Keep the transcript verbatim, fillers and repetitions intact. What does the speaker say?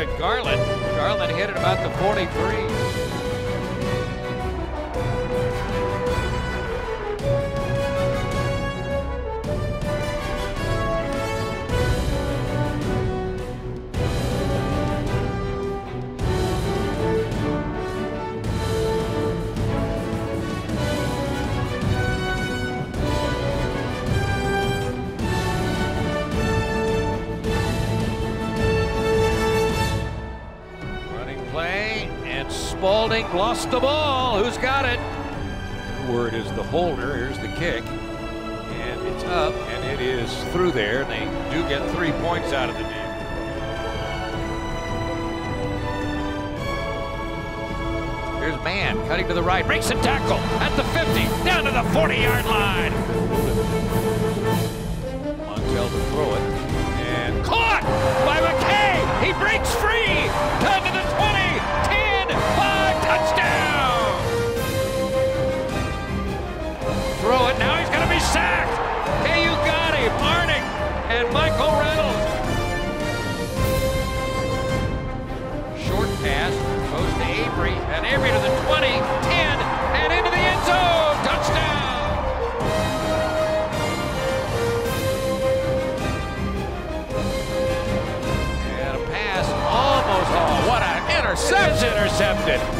at Garland. Garland hit it about the forty-three. Spalding lost the ball. Who's got it? Word is the holder. Here's the kick. And it's up, and it is through there. And they do get three points out of the deal. Here's Mann cutting to the right. Breaks a tackle at the fifty. Down to the forty-yard line. Montel to throw it. And caught by McKay. He breaks free. Down to the twenty. Touchdown! Throw it, now he's going to be sacked! Hey, you got him! Arnick and Michael Reynolds. Short pass goes to Avery, and Avery to the twenty, ten, and into the end zone! Touchdown! And a pass almost, oh, what an interception! It is intercepted!